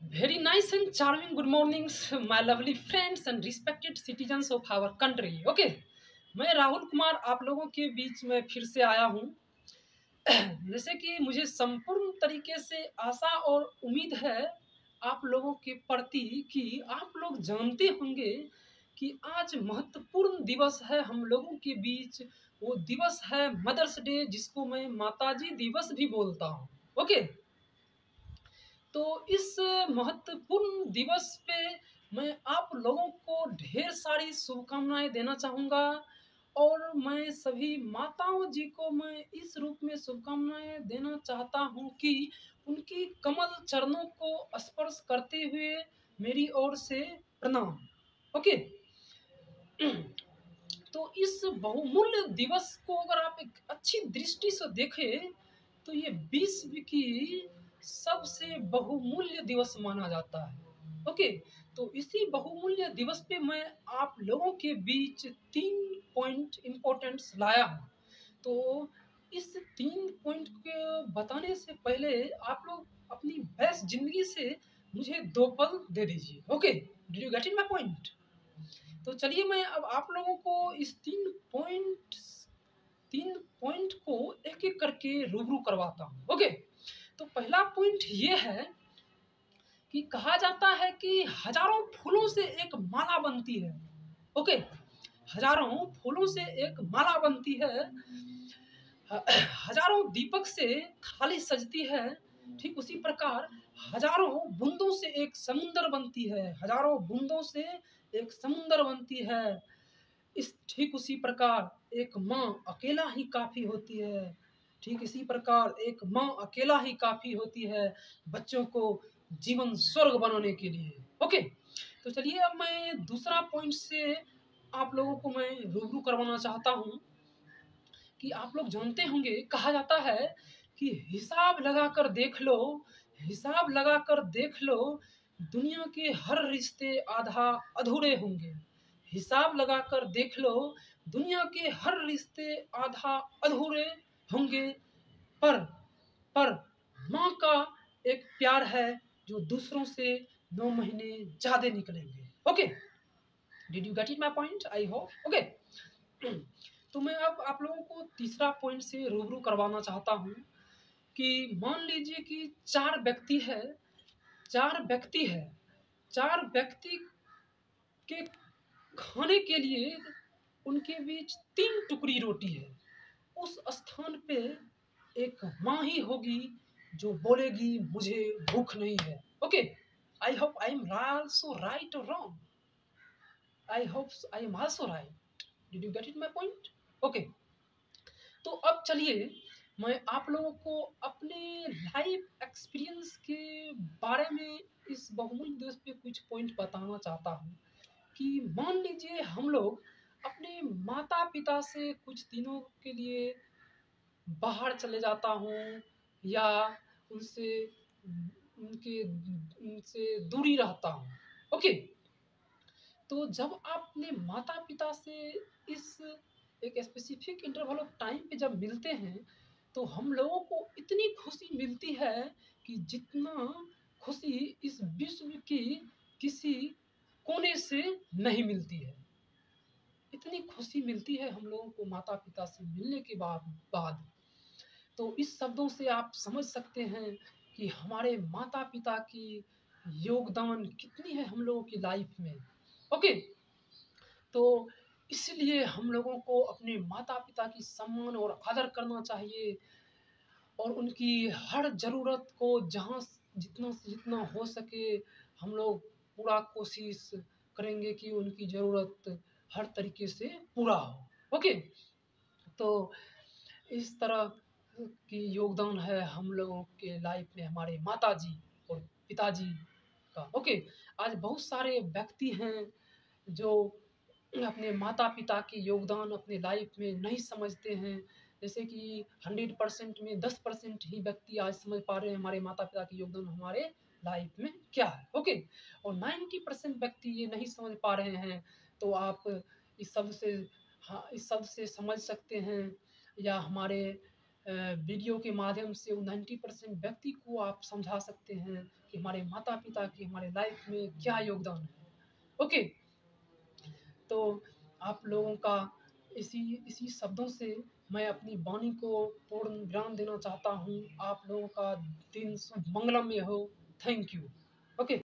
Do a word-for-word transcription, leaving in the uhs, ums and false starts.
Very nice and charming good mornings, my lovely friends and respected citizens of our country. Okay, मैं राहुल कुमार आप लोगों के बीच में फिर से आया हूँ। जैसे कि मुझे संपूर्ण तरीके से आशा और उम्मीद है आप लोगों के प्रति कि आप लोग जानते होंगे कि आज महत्वपूर्ण दिवस है हम लोगों के बीच। वो दिवस है मदर्स डे, जिसको मैं माताजी दिवस भी बोलता हूँ। ओके, तो इस महत्वपूर्ण दिवस पे मैं आप लोगों को ढेर सारी शुभकामनाएं देना चाहूँगा और मैं सभी माताओं जी को मैं इस रूप में शुभकामनाएं देना चाहता हूँ कि उनकी कमल चरणों को स्पर्श करते हुए मेरी ओर से प्रणाम। ओके, तो इस बहुमूल्य दिवस को अगर आप एक अच्छी दृष्टि से देखें तो ये विश्व की सबसे बहुमूल्य दिवस माना जाता है। ओके, तो इसी बहुमूल्य दिवस पे मैं आप लोगों के बीच तीन पॉइंट इम्पोर्टेंट्स लाया हूँ। तो इस तीन पॉइंट के बताने से पहले आप लोग अपनी बेस्ट जिंदगी से मुझे दो पल दे दीजिए। Okay, did you get in my point? तो चलिए मैं अब आप लोगों को इस तीन पॉइंट तीन पॉइंट को एक एक करके रूबरू करवाता हूँ। ओके, तो पहला पॉइंट ये है कि कहा जाता है कि हजारों फूलों से एक माला बनती है। ओके, हजारों फूलों से एक माला बनती है, हजारों दीपक से थाली सजती है। ठीक उसी प्रकार हजारों बूंदों से एक समुंदर बनती है, हजारों बूंदों से एक समुंदर बनती है। इस ठीक उसी प्रकार एक माँ अकेला ही काफी होती है। ठीक इसी प्रकार एक माँ अकेला ही काफी होती है बच्चों को जीवन स्वर्ग बनाने के लिए। ओके, तो चलिए अब मैं दूसरा पॉइंट से आप लोगों को मैं रूबरू करवाना चाहता हूँ कि आप लोग जानते होंगे, कहा जाता है कि हिसाब लगाकर देख लो, हिसाब लगाकर देख लो, दुनिया के हर रिश्ते आधा अधूरे होंगे। हिसाब लगाकर देख लो, दुनिया के हर रिश्ते आधा अधूरे होंगे, पर पर माँ का एक प्यार है जो दूसरों से नौ महीने ज्यादा निकलेंगे। Okay, did you get it my point? I hope. Okay, तो मैं अब आप लोगों को तीसरा पॉइंट से रूबरू करवाना चाहता हूँ कि मान लीजिए कि चार व्यक्ति है चार व्यक्ति है चार व्यक्ति के खाने के लिए उनके बीच तीन टुकड़ी रोटी है। उस स्थान पे एक माँ ही होगी जो बोलेगी मुझे भूख नहीं है। Okay, I hope I am also right और wrong? I hope I am also right. Did you get it my point? Okay, तो अब चलिए मैं आप लोगों को अपने लाइफ एक्सपीरियंस के बारे में इस बहुमूल्य दिवस पे कुछ पॉइंट बताना चाहता हूँ कि मान लीजिए हम लोग अपने माता पिता से कुछ दिनों के लिए बाहर चले जाता हूँ या उनसे उनके उनसे दूरी रहता हूँ। ओके, तो जब आप अपने माता पिता से इस एक स्पेसिफिक इंटरवल ऑफ टाइम पे जब मिलते हैं तो हम लोगों को इतनी खुशी मिलती है कि जितना खुशी इस विश्व की किसी कोने से नहीं मिलती है। इतनी खुशी मिलती है हम लोगों को माता पिता से मिलने के बाद बाद तो इस शब्दों से आप समझ सकते हैं कि हमारे माता पिता की योगदान कितनी है हम लोगों की लाइफ में। ओके, तो इसलिए हम लोगों को अपने माता पिता की सम्मान और आदर करना चाहिए और उनकी हर ज़रूरत को जहाँ जितना से जितना हो सके हम लोग पूरा कोशिश करेंगे कि उनकी ज़रूरत हर तरीके से पूरा हो। ओके, तो इस तरह की योगदान है हम लोगों के लाइफ में हमारे माताजी और पिताजी का। ओके, आज बहुत सारे व्यक्ति हैं जो अपने माता पिता के योगदान अपने लाइफ में नहीं समझते हैं। जैसे कि हंड्रेड परसेंट में दस परसेंट ही व्यक्ति आज समझ पा रहे हैं हमारे माता पिता के योगदान हमारे लाइफ में क्या है। ओके, और नाइन्टी परसेंट व्यक्ति ये नहीं समझ पा रहे हैं। तो आप इस शब्द से हाँ इस शब्द से समझ सकते हैं या हमारे वीडियो के माध्यम से नाइन्टी परसेंट व्यक्ति को आप समझा सकते हैं कि हमारे माता पिता की हमारे लाइफ में क्या योगदान है। ओके, तो आप लोगों का इसी इसी शब्दों से मैं अपनी वाणी को पूर्ण विराम देना चाहता हूँ। आप लोगों का दिन शुभ मंगलमय हो। Thank you. ओके।